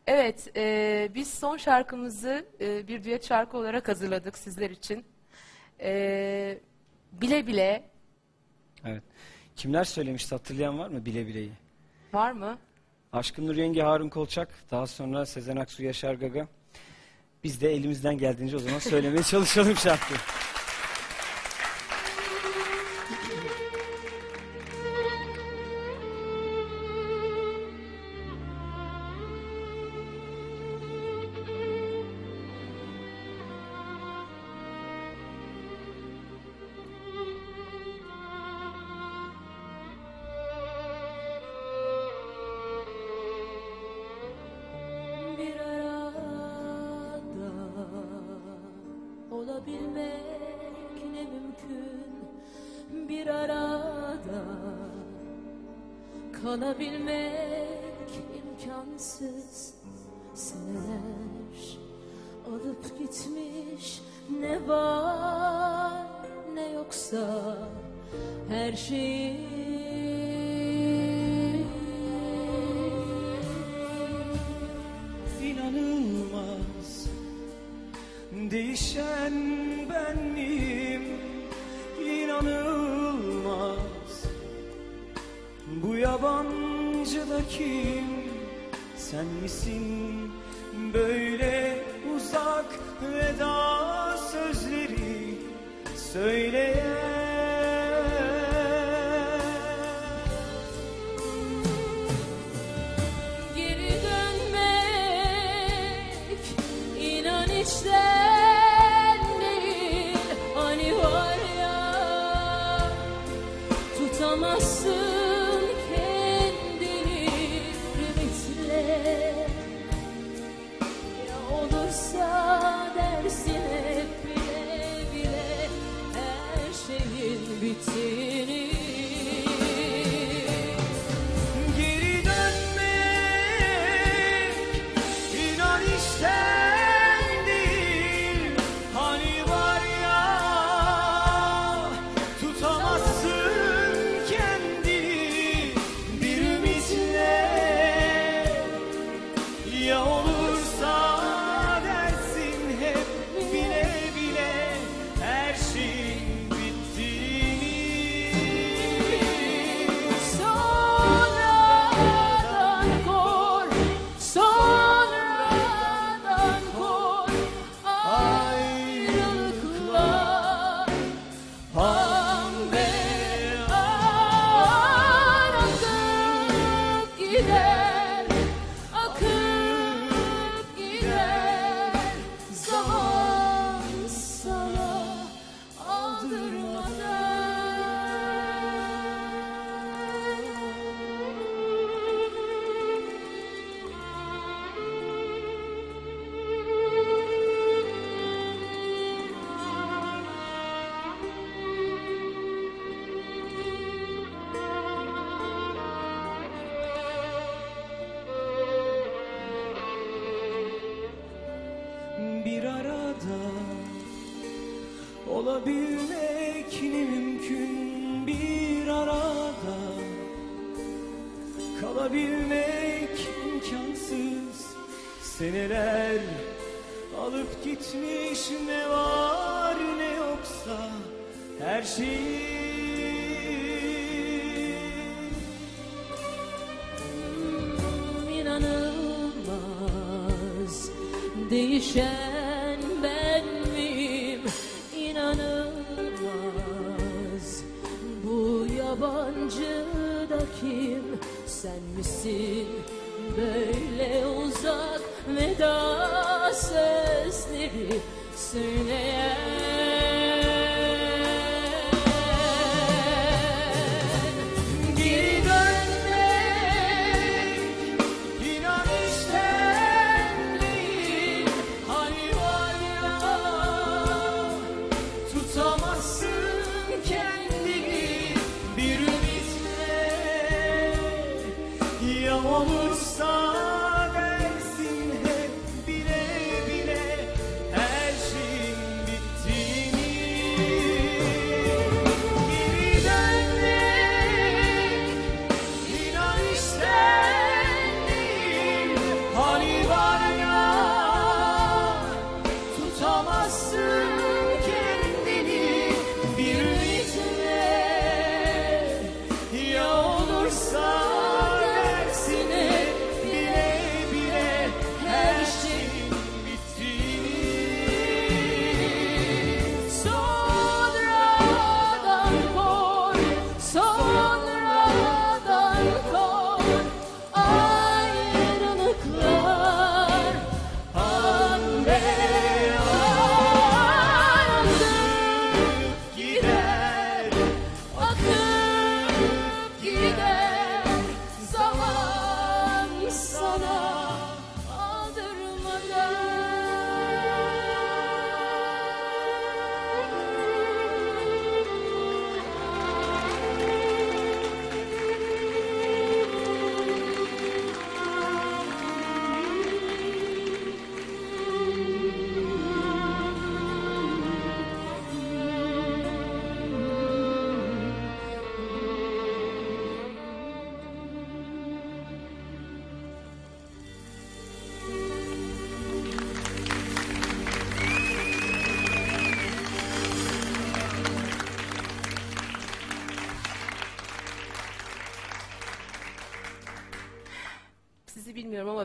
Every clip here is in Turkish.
Evet, biz son şarkımızı bir düet şarkı olarak hazırladık sizler için. Bile bile Evet. Kimler söylemişti, hatırlayan var mı Bile Bile'yi? var mı? Aşkın Nur Yenge, Harun Kolçak, daha sonra Sezen Aksu, Yaşar Gaga. Biz de elimizden geldiğince o zaman söylemeye çalışalım şarkıyı. Olabilmek ne mümkün, bir arada kalabilmek imkansız. Seneler alıp gitmiş, ne var ne yoksa her şeyi. İnanılmaz değişen ben miyim? İnanılmaz. Bu yabancı da kim? Sen misin böyle uzak veda sözleri söyleyen? Geri dönmek inan içten. Tutamazsın kendini ümitle. Ya olursa dersin hep bile bile her şeyin bittiğini. Geri dönmek inan işten değil. Hani var ya, tutamazsın ya olursa dersin hep bile bile her şeyin bittiğini. Sonradan kor, sonradan kor ayrılıklar. Pembe akıp gider, akıp gider. Zaman sana aldırmadan. Bir arada olabilmek ne mümkün, bir arada kalabilmek imkansız. Seneler alıp gitmiş, ne var ne yoksa her şeyi. İnanılmaz değişen ben miyim? İnanılmaz. Bu yabancı da kim? Sen misin böyle uzak veda sözleri söyleyen? Geri dönmek İnan işten değil. Hani var ya, tutamazsın kendini bir ümitle. Ya olursa dersin hep bile bile her şeyin bittiğini.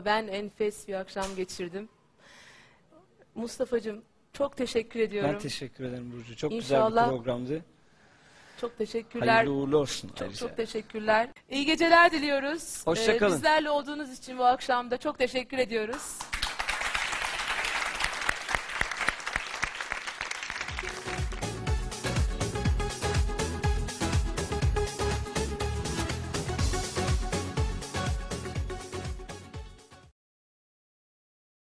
ama ben enfes bir akşam geçirdim. Mustafa'cığım çok teşekkür ediyorum. Ben teşekkür ederim Burcu. Çok İnşallah. güzel bir programdı. Çok teşekkürler. Hayırlı uğurlu olsun Çok ayrıca. çok teşekkürler. İyi geceler diliyoruz. Hoşça kalın. Bizlerle olduğunuz için bu akşam da çok teşekkür ediyoruz.